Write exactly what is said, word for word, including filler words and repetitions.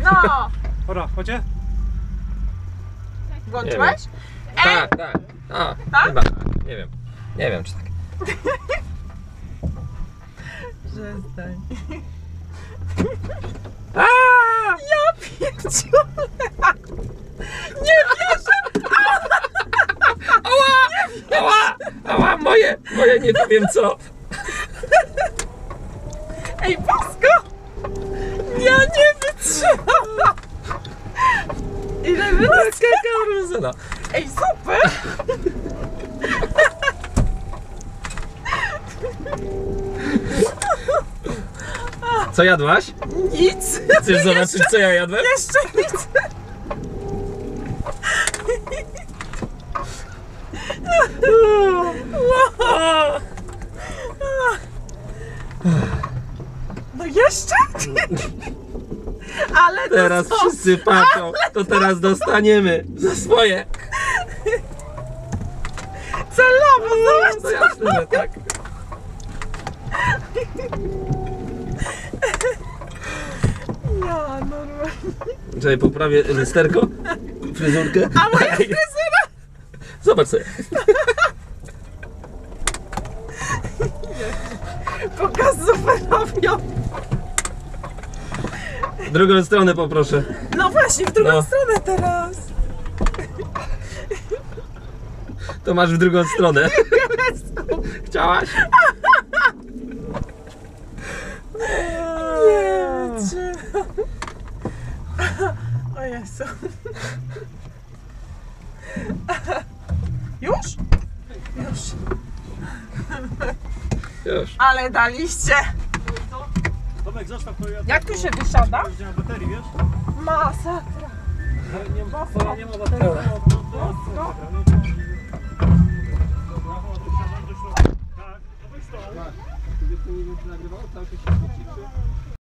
No! Dobra, chodźcie? Włączyłeś? Tak, tak. A, Tak? chyba. Nie wiem. Nie wiem czy tak. Przestań. A! Ja pierdzielę! Nie wierzę! Ała! Ała! Ała! Moje! Moje nie powiem co! Ej, Bosko! Ja nie wytrzymam! Ile wynosi? Karuzyna. Ej, super! Co jadłaś? Nic! Chcesz zobaczyć co ja jadłem? Jeszcze nic! No jeszcze? Ale Teraz to wszyscy patrzą. To teraz dostaniemy za swoje. celowo, To zobacz! jasne, że tak. Ja normalnie. Czekaj, poprawię lusterko, fryzurkę. A moja fryzura? Zobacz sobie. Pokaz super robią. W drugą stronę poproszę. No właśnie, w drugą No. stronę teraz. To masz w drugą stronę. Chciałaś? Nie wytrzymam. O Jezu. Już? Już. Już. Ale daliście. Tomek, zostaw to ja... Jak tu się wysiada? Nie ma baterii, wiesz? Masakra. Nie ma, to nie ma baterii. No, no, no, No. no, to- Rafał, to wsiadam do środka. Tak, to weź to. Ty nie nagrywał? Cały czas się